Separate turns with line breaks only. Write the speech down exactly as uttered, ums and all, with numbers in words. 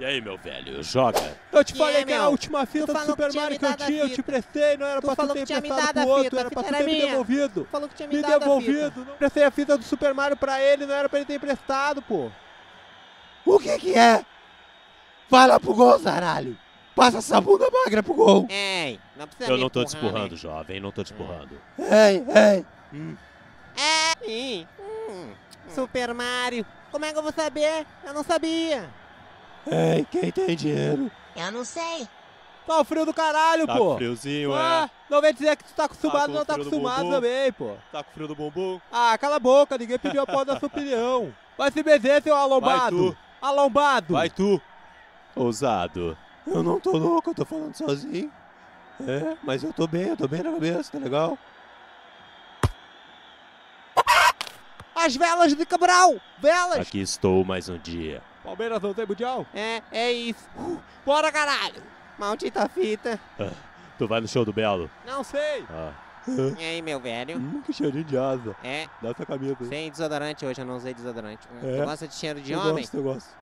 E aí, meu velho, joga.
Eu te
E
falei
é,
que era a
meu?
última fita
Tu
do
falou que
Super
tinha
Mario
me
que eu
dado a
tinha, eu
fita.
te prestei, não era
Tu
pra tu
falou
ter
que tinha me
emprestado
dado
pro
a
outro,
fita,
era
a
pra tu
fita
ter
era
me
minha.
devolvido.
Falou que tinha me,
Me
dado a
devolvido.
fita.
Não prestei a fita do Super Mario pra ele, não era pra ele ter emprestado, pô.
O que que é? Fala pro gol, zaralho. Passa essa bunda magra pro gol.
Ei, não precisa
Eu
me
não tô te
empurrar,
empurrando,
né?
jovem, não tô te empurrando.
Ei, ei.
Hum. É, sim. Hum. Super Mario. Como é que eu vou saber? Eu não sabia.
Ei, quem tem dinheiro?
Eu não sei.
Tá o frio do caralho,
Tá
pô.
com friozinho,
Ah,
é?
não vem dizer que tu tá acostumado,
Tá com
não tá
frio do
acostumado
bumbum.
também, pô.
Tá com frio do bumbum?
Ah, cala a boca, ninguém pediu a porra da sua opinião. Vai se beber, seu alombado.
Vai tu.
Alombado.
Vai tu, ousado.
Eu não tô louco, eu tô falando sozinho. É, mas eu tô bem, eu tô bem na cabeça, tá legal?
As velas de Cabral. Velas.
Aqui estou mais um dia.
Palmeiras não tem mundial?
É, é isso. Bora, caralho. Maldita fita.
Tu vai no show do Belo?
Não sei.
Ah.
E aí, meu velho?
Hum, que cheirinho de asa.
É,
Dá essa camisa aí.
sem desodorante hoje, eu não usei desodorante.
É?
Tu gosta de cheiro de
eu
homem?
gosto, eu gosto.